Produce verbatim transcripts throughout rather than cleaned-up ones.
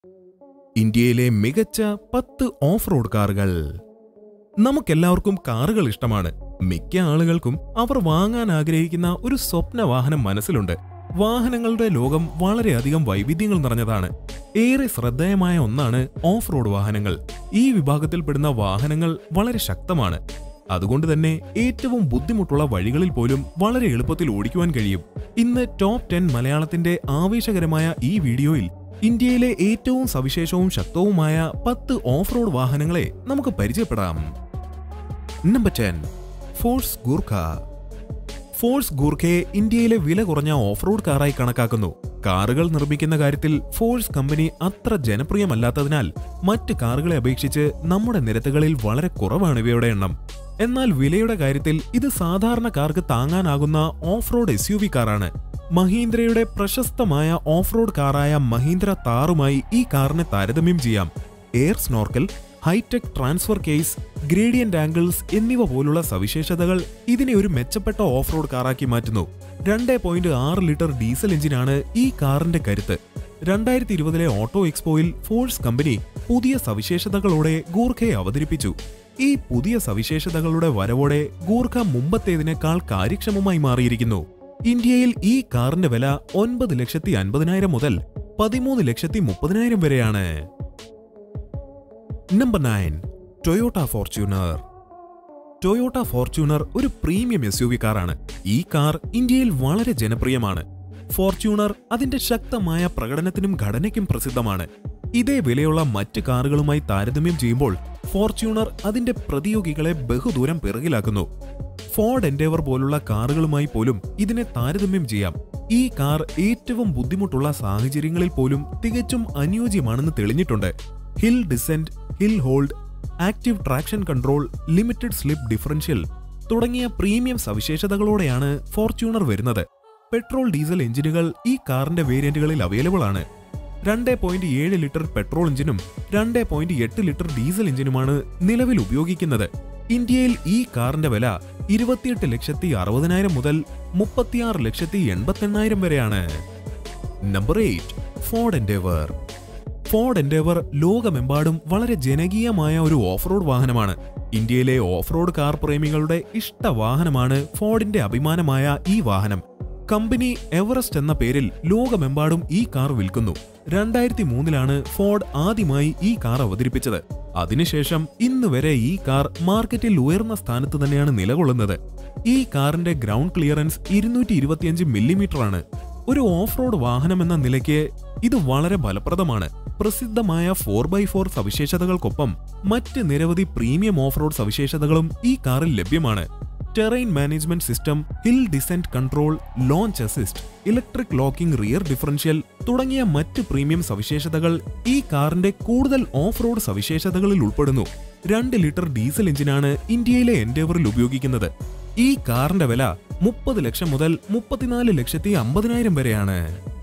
ഇന്ത്യയിലെ മികച്ച പത്ത് ഓഫ് റോഡ് കാറുകൾ. നമുക്കെല്ലാവർക്കും കാറുകൾ ഇഷ്ടമാണ്. മിക്ക ആളുകൾക്കും അവർ വാങ്ങാൻ ആഗ്രഹിക്കുന്ന ഒരു സ്വപ്ന വാഹനം മനസ്സിലുണ്ട്. വാഹനങ്ങളുടെ ലോകം വളരെയധികം വൈവിധ്യങ്ങൾ നിറഞ്ഞതാണ്. ഏറെ ശ്രദ്ധേയമായ ഒന്നാണ് ഓഫ് റോഡ് വാഹനങ്ങൾ. ഈ വിഭാഗത്തിൽപ്പെടുന്ന വാഹനങ്ങൾ വളരെ ശക്തമാണ്. അതുകൊണ്ട് തന്നെ ഏറ്റവും ബുദ്ധിമുട്ടുള്ള വഴികളിൽ പോലും വളരെ എളുപ്പത്തിൽ ഓടിക്കുവാൻ കഴിയും. ഇന്ന് ടോപ്പ് ടെൻ മലയാളത്തിന്റെ ആവേശകരമായ ഈ വീഡിയോയിൽ ഇന്ത്യയിലെ ഏറ്റവും സവിശേഷവും ശക്തവുമായ പത്ത് ഓഫ് റോഡ് വാഹനങ്ങളെ നമുക്ക് പരിചയപ്പെടാം. Number ten, force Gurkha. Force ഗൂർഖയെ ഇന്ത്യയിലെ വില കുറഞ്ഞ ഓഫ് റോഡ് കാറായി കണക്കാക്കുന്നു. കാറുകൾ നിർമ്മിക്കുന്ന കാര്യത്തിൽ ഫോഴ്സ് കമ്പനി അത്ര ജനപ്രിയമല്ലാത്തതിനാൽ മറ്റ് കാറുകളെ അപേക്ഷിച്ച് നമ്മുടെ നിരത്തുകളിൽ വളരെ കുറവാണ് ഇവയുടെ എണ്ണം. എന്നാൽ വിലയുടെ കാര്യത്തിൽ ഇത് സാധാരണക്കാർക്ക് താങ്ങാനാകുന്ന ഓഫ് റോഡ് എസ് യു വി കാറാണ്. മഹീന്ദ്രയുടെ പ്രശസ്തമായ ഓഫ് റോഡ് കാറായ മഹീന്ദ്ര താറുമായി ഈ കാറിനെ താരതമ്യം ചെയ്യാം. Air snorkel, hi tech transfer case, gradient angles എന്നിവ പോലുള്ള സവിശേഷതകൾ ഇതിനെ ഒരു മെച്ചപ്പെട്ട ഓഫ് റോഡ് കാറാക്കി മാറ്റുന്നു. രണ്ട് പോയിന്റ് ആറ് ലിറ്റർ ഡീസൽ എഞ്ചിനാണ് ഈ കാറിന്റെ കരുത്ത്. രണ്ടായിരത്തി ഇരുപതിലെ ഓട്ടോ എക്സ്പോയിൽ ഫോഴ്സ് കമ്പനി പുതിയ സവിശേഷതകളോടെ ഗൂർഖയെ അവതരിപ്പിച്ചു. ഈ പുതിയ സവിശേഷതകളുടെ വരവോടെ ഗൂർഖ മുമ്പത്തേതിനേക്കാൾ കാര്യക്ഷമമായി മാറിയിരിക്കുന്നു. ഇന്ത്യയിൽ ഈ കാറിന്റെ വില ഒൻപത് ലക്ഷത്തി അൻപതിനായിരം മുതൽ പതിമൂന്ന് ലക്ഷത്തി മുപ്പതിനായിരം വരെയാണ്. Number nine, Toyota Fortuner. Toyota Fortuner ഒരു പ്രീമിയം എസ് യു വി കാറാണ്. ഈ കാർ ഇന്ത്യയിൽ വളരെ ജനപ്രിയമാണ്. ഫോർച്യൂണർ അതിന്റെ ശക്തമായ പ്രകടനത്തിനും ഘടനയ്ക്കും പ്രസിദ്ധമാണ്. ഇതേ വിലയുള്ള മറ്റ് കാറുകളുമായി താരതമ്യം ചെയ്യുമ്പോൾ ഫോർച്യൂണർ അതിന്റെ പ്രതിയോഗികളെ ബഹുദൂരം പിറകിലാക്കുന്നു. ഫോർഡ് എൻഡേവർ പോലുള്ള കാറുകളുമായി പോലും ഇതിനെ താരതമ്യം ചെയ്യാം. ഈ കാർ ഏറ്റവും ബുദ്ധിമുട്ടുള്ള സാഹചര്യങ്ങളിൽ പോലും തികച്ചും അനുയോജ്യമാണെന്ന് തെളിഞ്ഞിട്ടുണ്ട്. Hill descent, hill hold, active traction control, limited slip differential തുടങ്ങിയ പ്രീമിയം സവിശേഷതകളോടെയാണ് ഫോർച്യൂണർ വരുന്നത്. പെട്രോൾ ഡീസൽ എഞ്ചിനുകൾ ഈ കാറിന്റെ വേരിയന്റുകളിൽ അവൈലബിൾ ആണ്. രണ്ട് പോയിന്റ് ഏഴ് ലിറ്റർ പെട്രോൾ എഞ്ചിനും രണ്ട് പോയിന്റ് എട്ട് ലിറ്റർ ഡീസൽ എഞ്ചിനുമാണ് നിലവിൽ ഉപയോഗിക്കുന്നത്. ഇന്ത്യയിൽ ഈ കാറിന്റെ വില ഇരുപത്തിയെട്ട് ലക്ഷത്തി അറുപതിനായിരം മുതൽ മുപ്പത്തിയാറ് ലക്ഷത്തി എൺപത്തി എണ്ണായിരം വരെയാണ്. Number eight, Ford Endeavour. Ford Endeavour ലോകമെമ്പാടും വളരെ ജനകീയമായ ഒരു ഓഫ് റോഡ് വാഹനമാണ്. ഇന്ത്യയിലെ ഓഫ് റോഡ് കാർ പ്രേമികളുടെ ഇഷ്ട വാഹനമാണ് ഫോർഡിന്റെ അഭിമാനമായ ഈ വാഹനം. കമ്പനി എവറസ്റ്റ് എന്ന പേരിൽ ലോകമെമ്പാടും ഈ കാർ വിൽക്കുന്നു. രണ്ടായിരത്തി മൂന്നിലാണ് ഫോർഡ് ആദ്യമായി ഈ കാർ അവതരിപ്പിച്ചത്. അതിനുശേഷം ഇന്ന് വരെ ഈ കാർ മാർക്കറ്റിൽ ഉയർന്ന സ്ഥാനത്ത് തന്നെയാണ് നിലകൊള്ളുന്നത്. ഈ കാറിന്റെ ഗ്രൗണ്ട് ക്ലിയറൻസ് ഇരുന്നൂറ്റി ഇരുപത്തിയഞ്ച് മില്ലിമീറ്റർ ആണ്. ഒരു ഓഫ് റോഡ് വാഹനം എന്ന നിലയ്ക്ക് ഇത് വളരെ ഫലപ്രദമാണ്. പ്രസിദ്ധമായ ഫോർ ബൈ ഫോർ സവിശേഷതകൾക്കൊപ്പം മറ്റ് നിരവധി പ്രീമിയം ഓഫ് റോഡ് സവിശേഷതകളും ഈ കാറിൽ ലഭ്യമാണ്. Terrain management system, hill descent control, launch assist, electric locking rear differential തുടങ്ങിയ മറ്റ് പ്രീമിയം സവിശേഷതകൾ ഈ കാറിന്റെ കൂടുതൽ ഓഫ് റോഡ് സവിശേഷതകളിൽ ഉൾപ്പെടുന്നു. രണ്ട് ലിറ്റർ ഡീസൽ എഞ്ചിനാണ് ഇന്ത്യയിലെ എൻഡേവറിൽ ഉപയോഗിക്കുന്നത്. ഈ കാറിന്റെ വില മുപ്പത് ലക്ഷം മുതൽ മുപ്പത്തിനാല് ലക്ഷത്തി അമ്പതിനായിരം വരെയാണ്.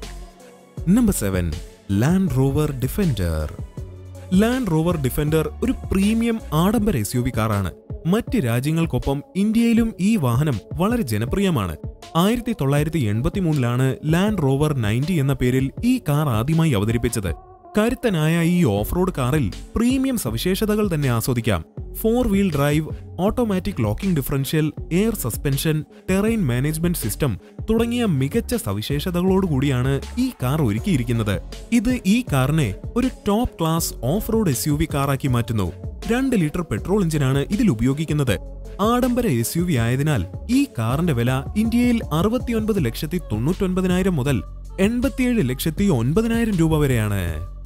Number seven, Land Rover Defender. Land Rover Defender ഒരു പ്രീമിയം ആഡംബര എസ് യു വി കാറാണ്. മറ്റ് രാജ്യങ്ങൾക്കൊപ്പം ഇന്ത്യയിലും ഈ വാഹനം വളരെ ജനപ്രിയമാണ്. ആയിരത്തി തൊള്ളായിരത്തി എൺപത്തി മൂന്നിലാണ് ലാൻഡ് റോവർ നയൻറ്റി എന്ന പേരിൽ ഈ കാർ ആദ്യമായി അവതരിപ്പിച്ചത്. കരുത്തനായ ഈ ഓഫ് റോഡ് കാറിൽ പ്രീമിയം സവിശേഷതകൾ തന്നെ ആസ്വദിക്കാം. Four wheel drive, automatic locking differential, air suspension, terrain management system തുടങ്ങിയ മികച്ച സവിശേഷതകളോടുകൂടിയാണ് ഈ കാർ ഒരുക്കിയിരിക്കുന്നത്. ഇത് ഈ കാറിനെ ഒരു top class off road SUV യു വി കാറാക്കി മാറ്റുന്നു. രണ്ട് ലിറ്റർ പെട്രോൾ എഞ്ചിനാണ് ഇതിൽ ഉപയോഗിക്കുന്നത്. ആഡംബര എസ് യു വി ആയതിനാൽ ഈ കാറിന്റെ വില ഇന്ത്യയിൽ അറുപത്തിയൊൻപത് ലക്ഷത്തി തൊണ്ണൂറ്റൊൻപതിനായിരം മുതൽ എൺപത്തിയേഴ് ലക്ഷത്തി ഒൻപതിനായിരം രൂപ വരെയാണ്.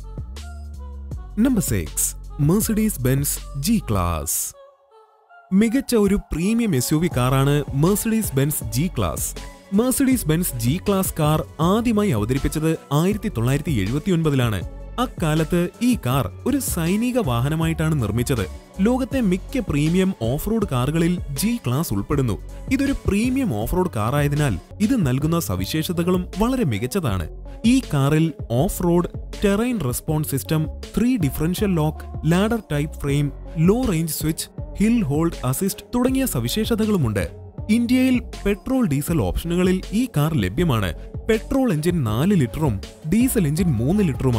Number six, Mercedes Benz G class. മികച്ച ഒരു പ്രീമിയം എസ് യു വി കാറാണ് Mercedes Benz G class. Mercedes Benz G class car ആദ്യമായി അവതരിപ്പിച്ചത് ആയിരത്തി തൊള്ളായിരത്തി എഴുപത്തി ഒൻപതിലാണ്. അക്കാലത്ത് ഈ കാർ ഒരു സൈനിക വാഹനമായിട്ടാണ് നിർമ്മിച്ചത്. ലോകത്തെ മിക്ക പ്രീമിയം ഓഫ് റോഡ് കാറുകളിൽ ജി ക്ലാസ് ഉൾപ്പെടുന്നു. ഇതൊരു പ്രീമിയം ഓഫ് റോഡ് കാർ ആയതിനാൽ ഇത് നൽകുന്ന സവിശേഷതകളും വളരെ മികച്ചതാണ്. ഈ കാറിൽ off road, terrain response system, three differential lock, ladder type frame, low range switch, hill hold assist തുടങ്ങിയ സവിശേഷതകളുമുണ്ട്. ഇന്ത്യയിൽ പെട്രോൾ ഡീസൽ ഓപ്ഷനുകളിൽ ഈ കാർ ലഭ്യമാണ്. പെട്രോൾ എഞ്ചിൻ നാല് ലിറ്ററും ഡീസൽ എഞ്ചിൻ മൂന്ന് ലിറ്ററുമാണ്.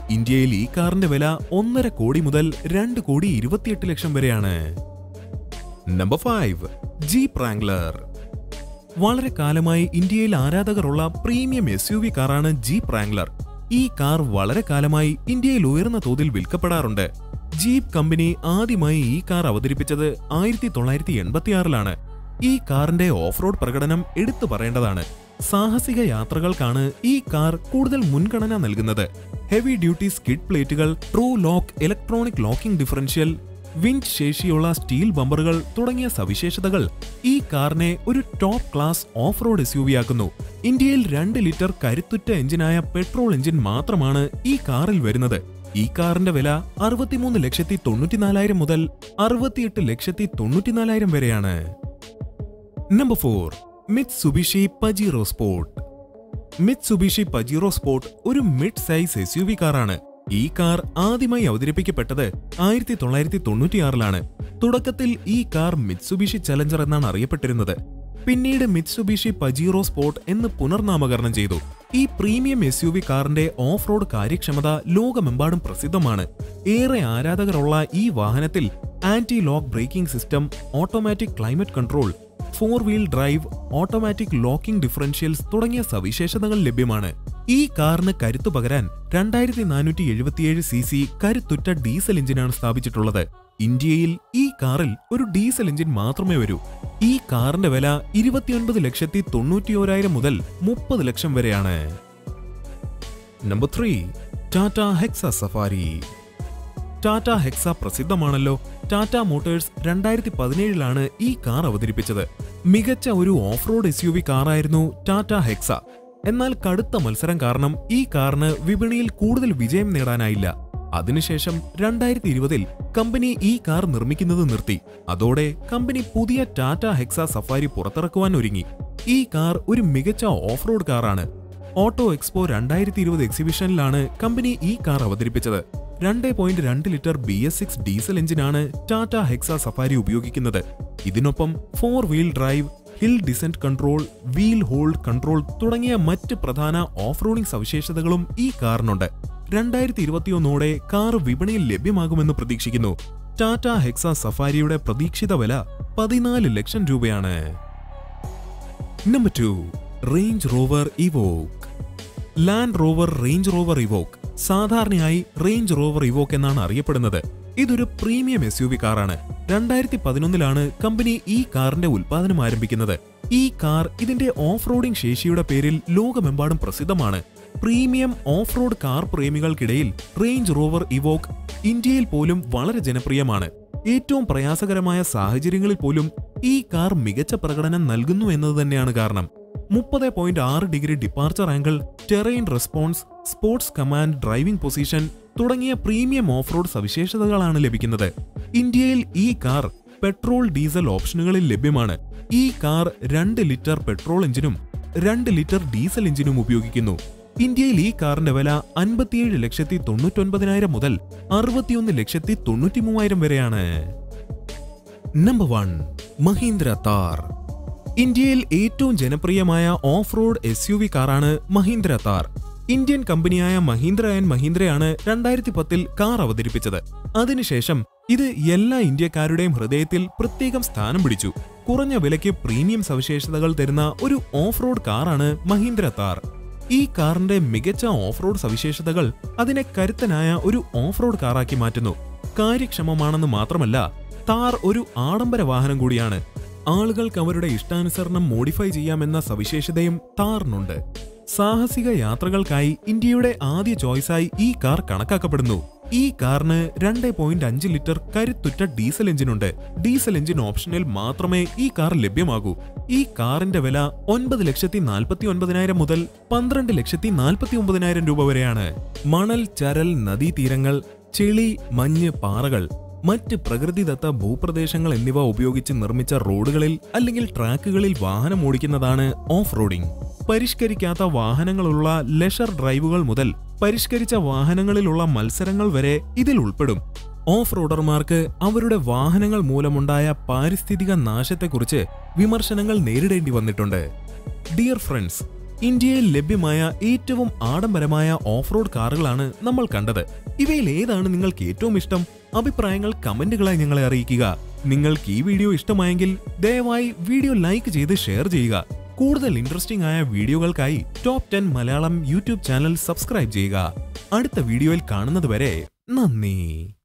ഇന്ത്യയിൽ ഈ കാറിന്റെ വില ഒന്നര കോടി മുതൽ രണ്ട് കോടി ഇരുപത്തിയെട്ട് ലക്ഷം വരെയാണ്. Number five, Jeep Wrangler. വളരെ കാലമായി ഇന്ത്യയിൽ ആരാധകരുള്ള പ്രീമിയം എസ് യു വി കാറാണ് ജീപ്പ് റാംഗ്ലർ. ഈ കാർ വളരെ കാലമായി ഇന്ത്യയിൽ ഉയർന്ന തോതിൽ വിൽക്കപ്പെടാറുണ്ട്. ജീപ്പ് കമ്പനി ആദ്യമായി ഈ കാർ അവതരിപ്പിച്ചത് ആയിരത്തി തൊള്ളായിരത്തി എൺപത്തിയാറിലാണ്. ഈ കാറിന്റെ ഓഫ് റോഡ് പ്രകടനം എടുത്തു പറയേണ്ടതാണ്. സാഹസിക യാത്രകൾക്കാണ് ഈ കാർ കൂടുതൽ മുൻഗണന നൽകുന്നത്. ഹെവി ഡ്യൂട്ടി സ്കിഡ് പ്ലേറ്റുകൾ, true lock, electronic locking differential, winch ശേഷിയുള്ള സ്റ്റീൽ ബമ്പറുകൾ തുടങ്ങിയ സവിശേഷതകൾ ഈ കാറിനെ ഒരു top class off road SUV യു വി ആക്കുന്നു. ഇന്ത്യയിൽ രണ്ട് ലിറ്റർ കരുത്തുറ്റ എഞ്ചിനായ പെട്രോൾ എഞ്ചിൻ മാത്രമാണ് ഈ കാറിൽ വരുന്നത്. ഈ കാറിന്റെ വില അറുപത്തിമൂന്ന് ലക്ഷത്തി തൊണ്ണൂറ്റിനാലായിരം മുതൽ അറുപത്തിയെട്ട് ലക്ഷത്തി തൊണ്ണൂറ്റിനാലായിരം വരെയാണ്. Number four, Mitsubishi Pajero Sport. Mitsubishi Pajero Sport ഒരു മിഡ് സൈസ് എസ് യു വി കാറാണ്. ഈ കാർ ആദ്യമായി അവതരിപ്പിക്കപ്പെട്ടത് ആയിരത്തി തൊള്ളായിരത്തി തൊണ്ണൂറ്റിയാറിലാണ്. തുടക്കത്തിൽ ഈ കാർ മിത്സുബിഷി ചലഞ്ചർ എന്നാണ് അറിയപ്പെട്ടിരുന്നത്. പിന്നീട് മിത്സുബിഷി പജീറോ സ്പോർട്ട് എന്ന് പുനർനാമകരണം ചെയ്തു. ഈ പ്രീമിയം എസ് യു വി കാറിന്റെ ഓഫ് റോഡ് കാര്യക്ഷമത ലോകമെമ്പാടും പ്രസിദ്ധമാണ്. ഏറെ ആരാധകരുള്ള ഈ വാഹനത്തിൽ anti lock braking system, automatic climate control, four wheel drive, automatic locking differentials തുടങ്ങിയ സവിശേഷതകൾ ലഭ്യമാണ്. ഈ കാറിന് കരുത്തു പകരാൻ രണ്ടായിരത്തി നാനൂറ്റി എഴുപത്തിയേഴ് സി സി കരുത്തുറ്റ ഡീസൽ എഞ്ചിനാണ് സ്ഥാപിച്ചിട്ടുള്ളത്. ഇന്ത്യയിൽ ഈ കാറിൽ ഒരു ഡീസൽ എഞ്ചിൻ മാത്രമേ വരൂ. ഈ കാറിന്റെ വില ഇരുപത്തിയൊൻപത് ലക്ഷത്തി തൊണ്ണൂറ്റിയോരായിരം മുതൽ മുപ്പത് ലക്ഷം വരെയാണ്. Number three, Tata Hexa Safari. Tata Hexa പ്രസിദ്ധമാണല്ലോ. ടാറ്റ മോട്ടോഴ്സ് രണ്ടായിരത്തി പതിനേഴിലാണ് ഈ കാർ അവതരിപ്പിച്ചത്. മികച്ച ഒരു ഓഫ് റോഡ് എസ് യു വി കാറായിരുന്നു ടാറ്റ ഹെക്സ. എന്നാൽ കടുത്ത മത്സരം കാരണം ഈ കാറിന് വിപണിയിൽ കൂടുതൽ വിജയം നേടാനായില്ല. അതിനുശേഷം രണ്ടായിരത്തി ഇരുപതിൽ കമ്പനി ഈ കാർ നിർമ്മിക്കുന്നത് നിർത്തി. അതോടെ കമ്പനി പുതിയ ടാറ്റ ഹെക്സ സഫാരി പുറത്തിറക്കുവാൻ ഒരുങ്ങി. ഈ കാർ ഒരു മികച്ച ഓഫ് റോഡ് കാറാണ്. ഓട്ടോ എക്സ്പോ രണ്ടായിരത്തി ഇരുപത് എക്സിബിഷനിലാണ് കമ്പനി ഈ കാർ അവതരിപ്പിച്ചത്. രണ്ട് പോയിന്റ് രണ്ട് litre B S six diesel എഞ്ചിനാണ് ടാറ്റ ഹെക്സ സഫാരി ഉപയോഗിക്കുന്നത്. ഇതിനൊപ്പം four wheel drive, hill descent control, wheel hold control തുടങ്ങിയ മറ്റ് പ്രധാന ഓഫ് റോഡിംഗ് സവിശേഷതകളും ഈ കാറിനുണ്ട്. രണ്ടായിരത്തി ഇരുപത്തിയൊന്നോടെ കാർ വിപണിയിൽ ലഭ്യമാകുമെന്ന് പ്രതീക്ഷിക്കുന്നു. ടാറ്റ ഹെക്സ സഫാരിയുടെ പ്രതീക്ഷിത വില പതിനാല് ലക്ഷം രൂപയാണ്. Number two, Range Rover Evoque. Land Rover Range Rover Evoque സാധാരണയായി റേഞ്ച് റോവർ ഇവോക്ക് എന്നാണ് അറിയപ്പെടുന്നത്. ഇതൊരു പ്രീമിയം എസ് യു വി കാറാണ്. രണ്ടായിരത്തി പതിനൊന്നിലാണ് കമ്പനി ഈ കാറിന്റെ ഉൽപ്പാദനം ആരംഭിക്കുന്നത്. ഈ കാർ ഇതിന്റെ ഓഫ് റോഡിംഗ് ശേഷിയുടെ പേരിൽ ലോകമെമ്പാടും പ്രസിദ്ധമാണ്. പ്രീമിയം ഓഫ് റോഡ് കാർ പ്രേമികൾക്കിടയിൽ റേഞ്ച് റോവർ ഇവോക്ക് ഇന്ത്യയിൽ പോലും വളരെ ജനപ്രിയമാണ്. ഏറ്റവും പ്രയാസകരമായ സാഹചര്യങ്ങളിൽ പോലും ഈ കാർ മികച്ച പ്രകടനം നൽകുന്നു എന്നത് തന്നെയാണ് കാരണം. മുപ്പത് പോയിന്റ് ആറ് degree departure angle, terrain response, sports command driving position തുടങ്ങിയ പ്രീമിയം ഓഫ് റോഡ് സവിശേഷതകളാണ് ലഭിക്കുന്നത്. ഇന്ത്യയിൽ ഈ കാർ പെട്രോൾ ഡീസൽ ഓപ്ഷനുകളിൽ ലഭ്യമാണ്. ഈ കാർ രണ്ട് ലിറ്റർ പെട്രോൾ എഞ്ചിനും രണ്ട് ലിറ്റർ ഡീസൽ എഞ്ചിനും ഉപയോഗിക്കുന്നു. ഇന്ത്യയിൽ ഈ കാറിന്റെ വില അൻപത്തിയേഴ് ലക്ഷത്തി തൊണ്ണൂറ്റൊൻപതിനായിരം മുതൽ അറുപത്തിയൊന്ന് ലക്ഷത്തി തൊണ്ണൂറ്റി മൂവായിരം വരെയാണ്. Number one, Mahindra Thar. ഇന്ത്യയിൽ ഏറ്റവും ജനപ്രിയമായ ഓഫ് റോഡ് എസ് യു വി കാറാണ് മഹീന്ദ്ര താർ. ഇന്ത്യൻ കമ്പനിയായ മഹീന്ദ്ര ആൻഡ് മഹീന്ദ്രയാണ് രണ്ടായിരത്തി പത്തിൽ കാർ അവതരിപ്പിച്ചത്. അതിനുശേഷം ഇത് എല്ലാ ഇന്ത്യക്കാരുടെയും ഹൃദയത്തിൽ പ്രത്യേകം സ്ഥാനം പിടിച്ചു. കുറഞ്ഞ വിലയ്ക്ക് പ്രീമിയം സവിശേഷതകൾ തരുന്ന ഒരു ഓഫ് റോഡ് കാറാണ് മഹീന്ദ്ര താർ. ഈ കാറിന്റെ മികച്ച ഓഫ് റോഡ് സവിശേഷതകൾ അതിനെ കരുത്തനായ ഒരു ഓഫ് റോഡ് കാറാക്കി മാറ്റുന്നു. കാര്യക്ഷമമാണെന്ന് മാത്രമല്ല, താർ ഒരു ആഡംബര വാഹനം കൂടിയാണ്. ആളുകൾക്ക് അവരുടെ ഇഷ്ടാനുസരണം മോഡിഫൈ ചെയ്യാമെന്ന സവിശേഷതയും താറിനുണ്ട്. സാഹസിക യാത്രകൾക്കായി ഇന്ത്യയുടെ ആദ്യ ചോയ്സായി ഈ കാർ കണക്കാക്കപ്പെടുന്നു. ഈ കാറിന് രണ്ട് പോയിന്റ് അഞ്ച് ലിറ്റർ കരുത്തുറ്റ ഡീസൽ എഞ്ചിനുണ്ട്. ഡീസൽ എഞ്ചിൻ ഓപ്ഷനിൽ മാത്രമേ ഈ കാർ ലഭ്യമാകൂ. ഈ കാറിന്റെ വില ഒൻപത് ലക്ഷത്തി നാൽപ്പത്തി ഒൻപതിനായിരം മുതൽ പന്ത്രണ്ട് ലക്ഷത്തി നാൽപ്പത്തി ഒമ്പതിനായിരം രൂപ വരെയാണ്. മണൽ, ചരൽ, നദീതീരങ്ങൾ, ചെളി, മഞ്ഞ്, പാറകൾ, മറ്റ് പ്രകൃതിദത്ത ഭൂപ്രദേശങ്ങൾ എന്നിവ ഉപയോഗിച്ച് നിർമ്മിച്ച റോഡുകളിൽ അല്ലെങ്കിൽ ട്രാക്കുകളിൽ വാഹനം ഓടിക്കുന്നതാണ് ഓഫ് റോഡിംഗ്. പരിഷ്കരിക്കാത്ത വാഹനങ്ങളുള്ള ലെഷർ ഡ്രൈവുകൾ മുതൽ പരിഷ്കരിച്ച വാഹനങ്ങളിലുള്ള മത്സരങ്ങൾ വരെ ഇതിൽ ഉൾപ്പെടും. ഓഫ് റോഡർമാർക്ക് അവരുടെ വാഹനങ്ങൾ മൂലമുണ്ടായ പാരിസ്ഥിതിക നാശത്തെക്കുറിച്ച് വിമർശനങ്ങൾ നേരിടേണ്ടി വന്നിട്ടുണ്ട്. ഡിയർ ഫ്രണ്ട്സ്, ഇന്ത്യയിൽ ലഭ്യമായ ഏറ്റവും ആഡംബരമായ ഓഫ് റോഡ് കാറുകളാണ് നമ്മൾ കണ്ടത്. ഇവയിൽ ഏതാണ് നിങ്ങൾക്ക് ഏറ്റവും ഇഷ്ടം? അഭിപ്രായങ്ങൾ കമന്റുകളായി ഞങ്ങളെ അറിയിക്കുക. നിങ്ങൾക്ക് ഈ വീഡിയോ ഇഷ്ടമായെങ്കിൽ ദയവായി വീഡിയോ ലൈക്ക് ചെയ്ത് ഷെയർ ചെയ്യുക. കൂടുതൽ ഇൻട്രസ്റ്റിംഗ് ആയ വീഡിയോകൾക്കായി top ten Malayalam YouTube channel subscribe ചെയ്യുക. അടുത്ത വീഡിയോയിൽ കാണുന്നതുവരെ നന്ദി.